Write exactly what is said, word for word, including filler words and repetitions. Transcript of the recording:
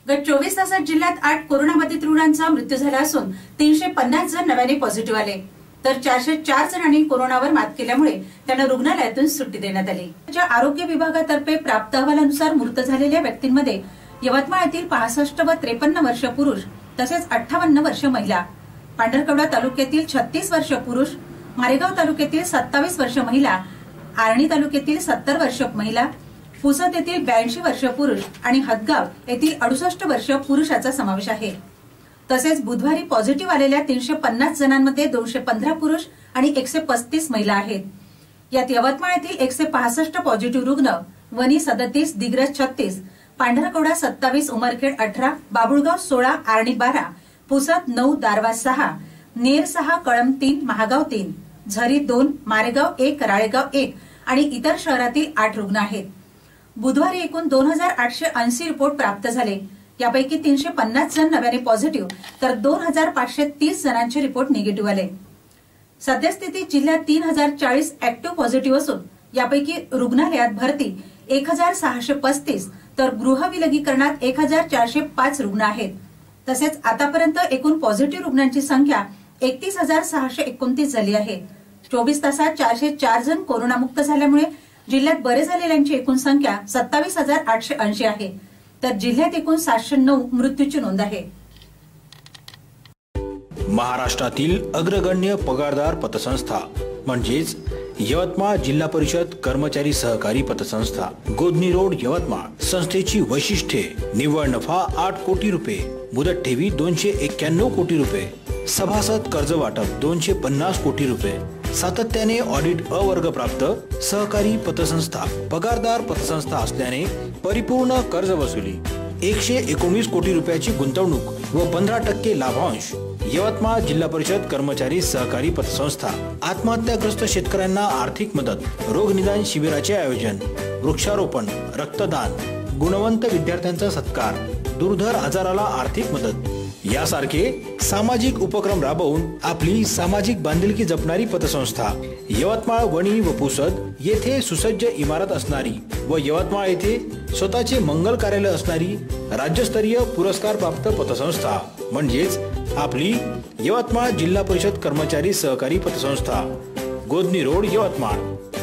गत चोवीस तासात जिल्ह्यात आठ कोरोनाबाधित रुग्णांचा मृत्यू झाला असून तीनशे पन्नास जण नव्याने पॉझिटिव्ह आले, तर चारशे चार जणांनी कोरोनावर मात केल्यामुळे त्यांना रुग्णालयातून सुट्टी देण्यात आली। आरोग्य विभागातर्फे प्राप्त अहवालानुसार मृत झालेल्या व्यक्तींमध्ये यवतमाळ येथील पासष्ट व त्रेपन्न वर्ष पुरुष तसेच अठ्ठावन्न वर्ष महिला, पांढरकवडा तालुक्यातील छत्तीस वर्ष पुरुष, मारेगाव तालुक्यातील सत्तावीस वर्ष महिला, आर्णी तालुक्यातील सत्तर वर्ष महिला, पुसद येथील ब्याऐंशी वर्ष पुरुष आणि हदगाव येथील अडुसष्ट वर्ष पुरुषाचा समावेश आहे। तसेच बुधवारी पॉझिटिव्ह आलेल्या तीनशे पन्नास जणांमध्ये दोनशे पंधरा पुरुष आणि एकशे पस्तीस महिला आहेत। यात यवतमाळ येथील एकशे पासष्ट पॉझिटिव्ह रुग्ण, वनी सदतीस, दिग्रज छत्तीस, पांढरकवडा सत्तावीस, उमरखेड अठरा, बाबुळगाव सोळा, आर्णी बारा, पुसद नऊ, दारवा सहा, नेर सहा, कळंब तीन, महागाव तीन, झरी दोन, मारेगाव एक, राळेगाव एक आणि इतर शहरातील आठ रुग्ण आहेत। बुधवारी एकूण दोन हजार आठशे ऐंशी रिपोर्ट प्राप्त झाले। यापैकी तीनशे पन्नास जण नव्याने पॉझिटिव्ह तर दोन हजार पाचशे तीस जणांचे रिपोर्ट निगेटिव्ह आले। सद्यस्थितीत जिल्ह्यात तीन हजार चाळीस ऍक्टिव्ह पॉझिटिव्ह असून यापैकी रुग्णालयात भरती एक हजार सहाशे पस्तीस तर गृहविलगीकरणात एक हजार चारशे पाच रुग्ण आहेत। तसेच आतापर्यंत एकूण पॉझिटिव्ह रुग्णांची संख्या एकतीस हजार सहाशे एकोणतीस झाली आहे। चोवीस तासात चारशे चार जण कोरोनामुक्त झाल्यामुळे जिल्ह्यात बरे झालेल्यांची एकूण संख्या सत्तावीस हजार आठशे ऐंशी आहे, तर जिल्ह्यात एकूण सातशे नऊ मृत्यूची नोंद आहे। महाराष्ट्रातील अग्रगण्य पगारदार पतसंस्था म्हणजेच यवतमाळ जिल्हा परिषद कर्मचारी सहकारी पतसंस्था गोदनी रोड यवतमाळ संस्थेची वैशिष्ट्ये: निव्वळ नफा आठ कोटी रुपये, मुदत ठेवी दोनशे एक्क्याण्णव कोटी रुपये, सभासद कर्ज वाटप दोनशे पन्नास कोटी रुपये, सातत्याने ऑडिट अ वर्ग प्राप्त सहकारी पतसंस्था, पगारदार पतसंस्था असल्याने परिपूर्ण कर्ज वसुली, एकशे एकोणीस कोटी रुपयाची गुंतवणूक व पंधरा टक्के लाभांश। यवतमाळ जिल्हा परिषद कर्मचारी सहकारी पतसंस्था आत्महत्याग्रस्त शेतकऱ्यांना आर्थिक मदत, रोग निदान शिबिराचे आयोजन, वृक्षारोपण, रक्तदान, गुणवंत विद्यार्थ्यांचा सत्कार, दुर्धर आजाराला आर्थिक मदत यासारखे सामाजिक उपक्रम राबवून आपली सामाजिक बांधिलकी जपणारी पतसंस्था। यवतमाळ, वणी व पुसद येथे सुसज्ज इमारत असणारी व यवतमाळ येथे स्वतःचे मंगल कार्यालय असणारी राज्यस्तरीय पुरस्कार प्राप्त पतसंस्था म्हणजेच आपली यवतमाळ जिल्हा परिषद कर्मचारी सहकारी पतसंस्था, गोदनी रोड यवतमाळ।